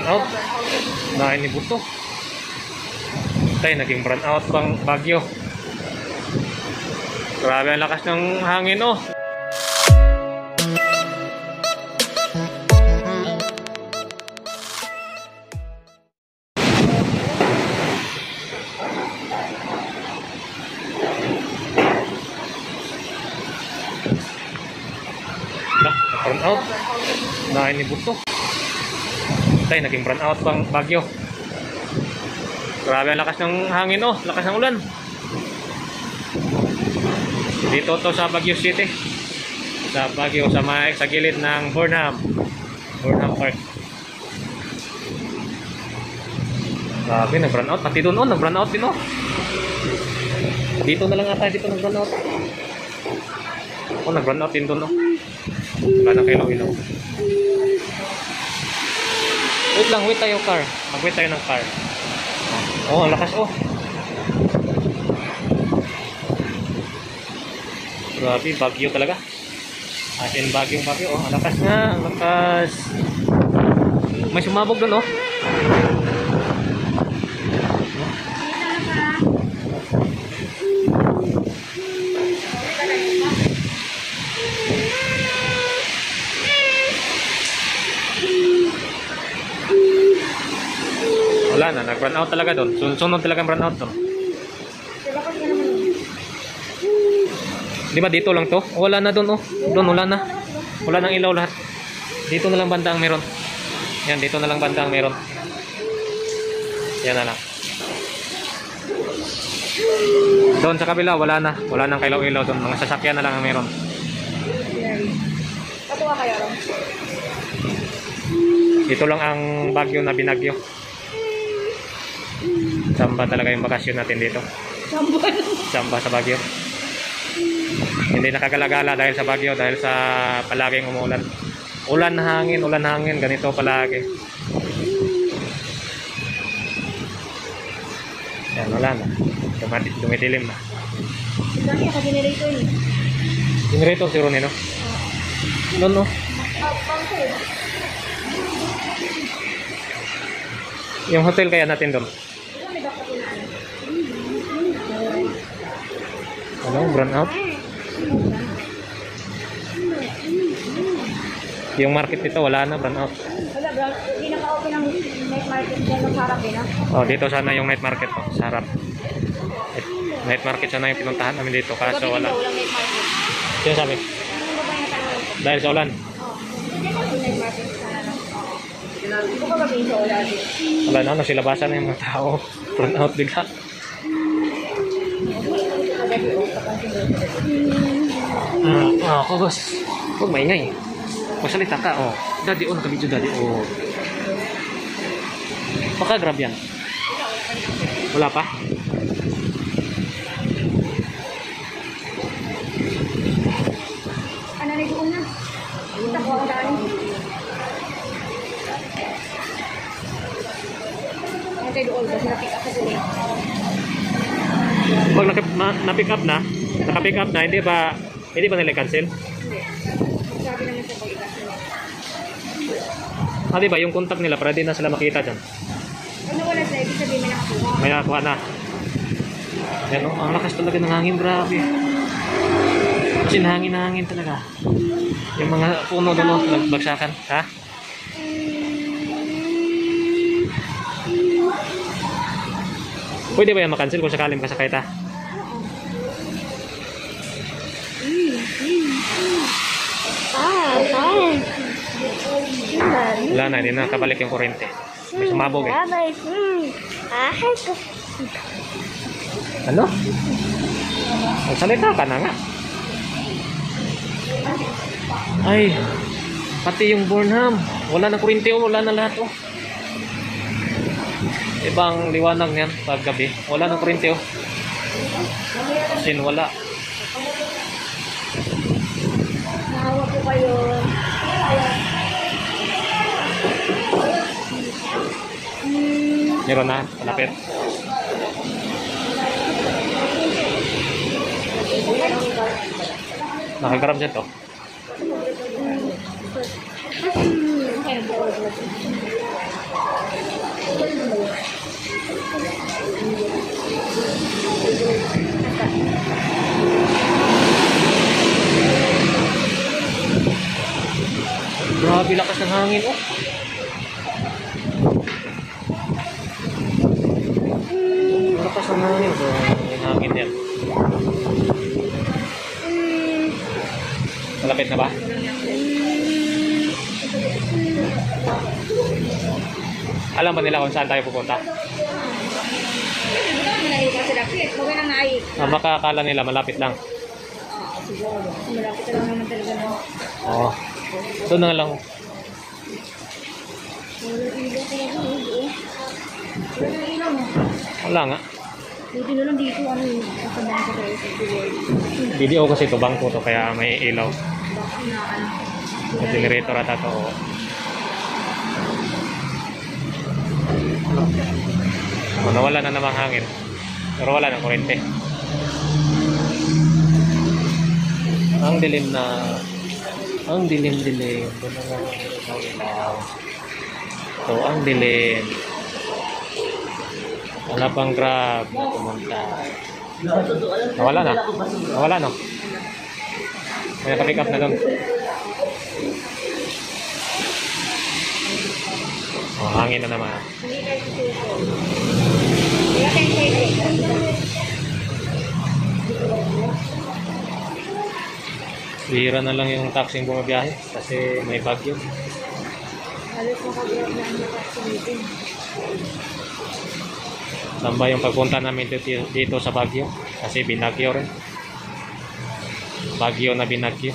Brownout na ini buto. Tay, naging brownout pang Baguio. Grabe ang lakas ng hangin, oh. Brownout na ini buto. Tay, naging brownout pang Baguio. Grabe ang lakas ng hangin, oh. Lakas ng ulan. Dito to sa Baguio City. Sa Baguio, sa gilid ng Burnham Park. Grabe, nag-brownout. Pati doon, oh, nag-brownout din, oh. Dito na lang ata, dito nag-brownout. Oh, nag-brownout din doon, oh. Wala na ilaw-ilaw. Wait lang, wait tayo car. Mag-wait tayo ng car. Oh, ang lakas, oh. Grabe, Baguio talaga. As in Baguio, oh. Ang lakas nga, ang lakas. May sumabog doon, oh. Wala na, nag-brownout talaga doon. Sunod talaga ang brownout doon. Di ba dito lang to? Wala na doon, oh. Doon wala na. Wala nang ilaw lahat. Dito na lang banda ang meron. Yan, dito na lang banda ang meron. Yan na lang. Doon sa kabila, wala na. Wala nang kailaw-ilaw doon. Mga sasakyan na lang ang meron. Katuwa kayo ron? Dito lang ang Baguio na binagyo. Samba talaga yung bakasyon natin dito. Samba sa Baguio. Hindi nakagalagala dahil sa Baguio, dahil sa palaging umuulan. Ulan hangin, ganito palagi. Yan, wala na. Dumitilim na. Dami ako generator eh. Generator si Ronnie, no? No. Yung hotel kaya natin doon. Ano, brownout? Yung market dito wala na, brownout. Wala, bro. Hindi naka-open ang night market dyan ng harap eh, no? Oh, dito sana yung night market, oh, sa harap. Night market sana yung pinuntahan namin dito, kaso wala. Walang night market. Sino sabi? Ano ba yung natanong? Dahil sa ulan. Hindi ko night market sa ano. Hindi ko gabihin sa ulan. Wala na, nasilabasan na yung mga tao. Brownout bigla. Boss. Huwag maingay. Masalita ka, oh. Daddy, oh, nakabidyo, daddy, oh. Paka-grab yan. Wala pa? Ano na doon na? Kita ko ang daan. Ano tayo doon? Kasi na-pick up kasi eh. Pag na-pick up na, naka-pick up na, hindi ba nila cancel? Hindi. Sabi naman sa pag-ikas nila. Ah, di ba, yung contact nila para di na sila makita dyan. Ano wala sa ibig sabihin may nakakuha? May nakakuha na. Yan, oh, ang lakas talaga ng hangin, grabe. Kasi hangin talaga. Yung mga puno doon, oh, nagbagsakan. Ha? Pwede ba yan makancel kung sakaling kasakay ta? Wala na, hindi na nakabalik yung kuryente. May sumabog eh. Ano? Magsalita ka na nga. Ay, pati yung Burnham. Wala na kuryente, oh, wala na lahat, oh. Ibang liwanag niyan pag gabi. Wala na kuryente, oh. Sin wala. Nahawa po kayo. Meron na, malapit. Nakagrab dyan to. Grabe lakas ng hangin, oh. Lakas ng hangin. So, yung hangin yan. Malapit na ba? Alam ba nila kung saan tayo pupunta? Makakala nila malapit lang. Siguro. Malapit lang naman talaga na. Oo. Doon na lang. Wala nga. Buti na lang dito, ano yung kasamahan ko tayo sa World. Video kasi ito, bangko to, kaya may ilaw. Baka na, ano. May generator ata to. Oh, nawala na namang hangin. Pero wala ng kurente. Ang dilim na. Ang dilim-dilim. So, ang dilim. Wala pang grab na pumunta. Nawala na. Nawala no. May naka-pick up na doon. Oh, hangin na naman. Bihira na lang yung taxing bumabiyahe kasi may bagyo. Halos makagrab na ang nakasilitin. Saan ba yung pagpunta namin dito sa Baguio? Kasi binagyo rin. Baguio na binagyo.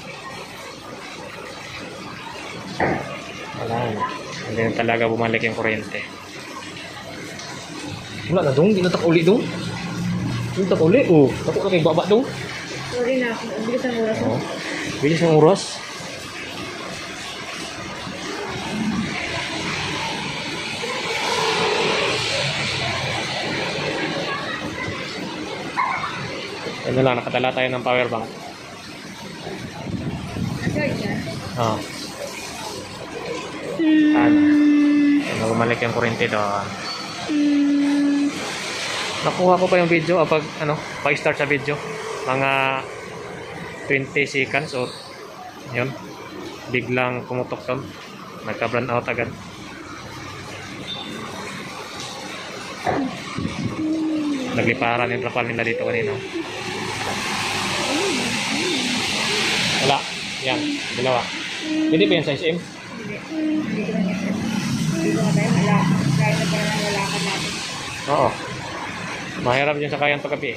Wala na. Hindi na talaga bumalik yung kuryente. Wala na dong. Hindi na uli dong. Hindi na uli. Oh, tako na kay baba dong. Sorry na, bilis ang oras. Oh, bilis ng oras. Ano lang, nakatala tayo ng power bank. Sorry na. Oh. Ano, bumalik yung kuryente doon. Nakuha ko pa yung video pag ano, pag-start sa video. Mga 20 seconds o yun. Biglang pumutok doon. Nagka-burn out agad. Nagliparan yung trapal nila dito kanina. Wala. Yan. Dalawa. Hindi pa yan sa SM? Hindi ko lang yan. Dito nga tayo, kahit na parang lalakad natin. Oo. Mahirap dyan sa kayan paggabi.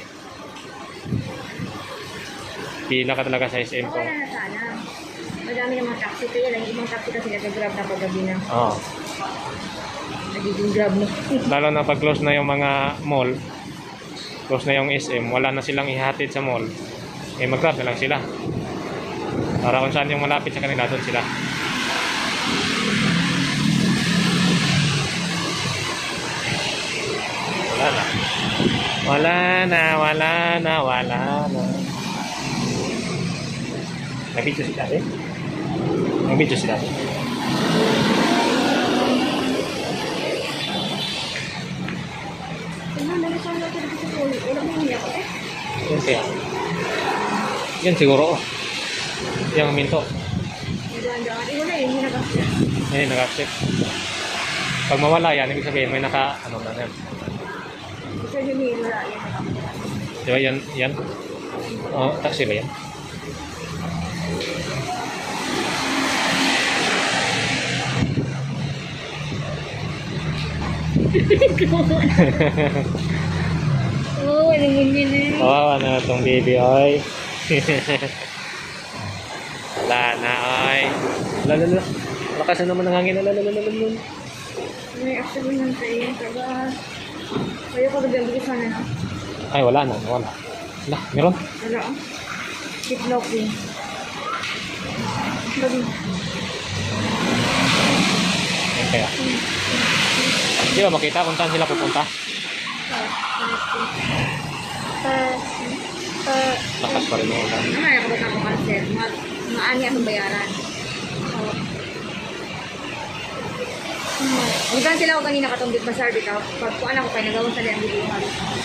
Pila ka talaga sa SM ko. Wala na sana. Madami ng mga taxi. Kaya lang, ibang taxi kasi nag-grab na paggabi na. Oo. Nagiging grab na. Lalo na pag close na yung mga mall, close na yung SM, wala na silang ihatid sa mall, eh mag-grab na lang sila. Para kung saan yung malapit sa kanila, doon sila. Wala na. Wala na, wala na, wala na. Nag-video si dati? Nag-video si dati? Yan siya. Yan siguro. Yang minto. Yan, nag-accept. Pag mawala yan, ibig sabihin may naka, ano na yan. Diba yan? Yan? Oh, taxi ba yan? Oo, ano mo yun eh. Kawawa na itong baby, oy. Wala na, oy. Lalala. Lakas na naman ang hangin. Lalala. May actually ng train. Taga. Kaya ko nagbibilis sana na. Ay, wala na. Wala. Wala, meron. Wala ah. Keep looking. Lagi. Yan kaya. Di ba makita kung saan sila pupunta? Lakas pa rin yung ulan. Ano ay ako ba ako cancel? Maani akong bayaran. Magdan sila ako kanina katumbit masar bitaw. Pagkuan ako kay nagawon sa liang video nga.